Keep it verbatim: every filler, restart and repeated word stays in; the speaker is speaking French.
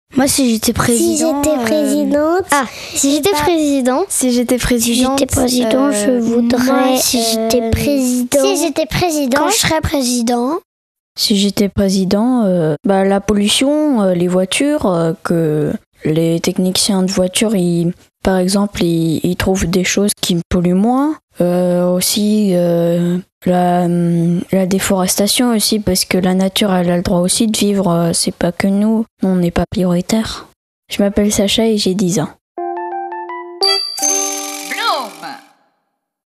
Moi, si j'étais président... Si j'étais présidente... Euh... Ah, si j'étais pas... président... Si j'étais présidente... Si j'étais président, euh, je voudrais... Moi, si j'étais euh... président... Si j'étais président... Quand je serais président... Si j'étais président, euh, bah, la pollution, euh, les voitures, euh, que les techniciens de voitures, ils, par exemple, ils, ils trouvent des choses qui polluent moins. Euh, aussi, euh, la, la déforestation aussi, parce que la nature, elle a le droit aussi de vivre. Euh, c'est pas que nous, on n'est pas prioritaire. Je m'appelle Sacha et j'ai dix ans.